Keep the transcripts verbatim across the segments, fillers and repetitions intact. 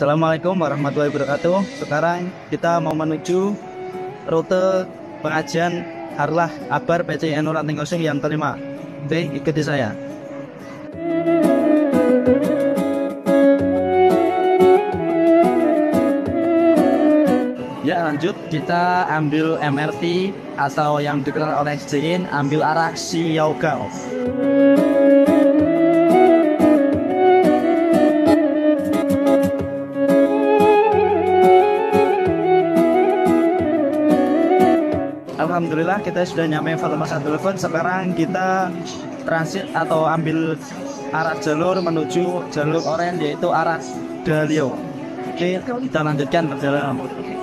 Assalamualaikum warahmatullahi wabarakatuh. Sekarang kita mau menuju rute pengajian Harlah Akbar P C I N U Ranting Osing yang kelima. Oke, ikuti saya. Ya, lanjut kita ambil M R T atau yang dikenal oleh Jin, ambil arah Siaugao. Alhamdulillah kita sudah nyampe Fatmawati Telepon. Sekarang kita transit atau ambil arah jalur menuju jalur oranye, yaitu arah Dalio. Oke, kita lanjutkan perjalanan.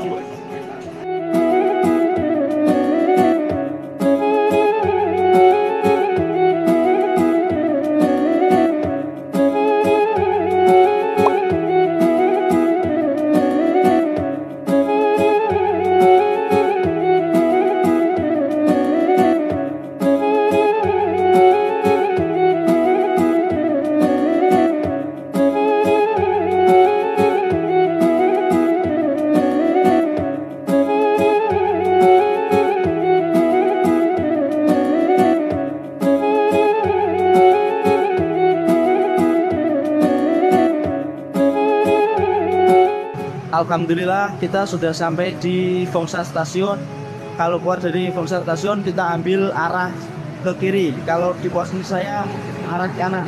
Alhamdulillah kita sudah sampai di Fengshan Stasiun. Kalau keluar dari Fengshan Stasiun kita ambil arah ke kiri. Kalau di posisi saya arah kanan.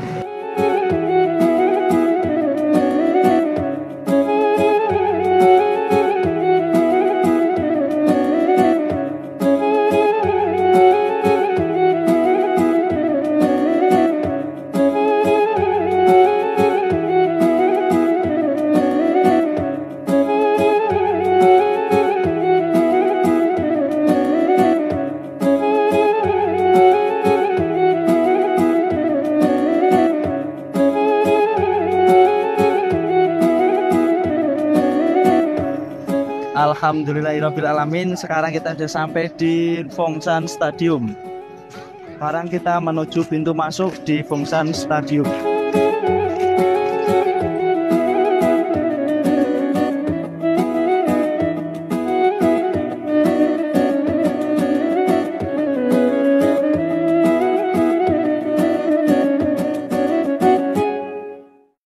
Alhamdulillahirrabbilalamin. Sekarang kita sudah sampai di Fengshan Stadium. Sekarang kita menuju pintu masuk di Fengshan Stadium.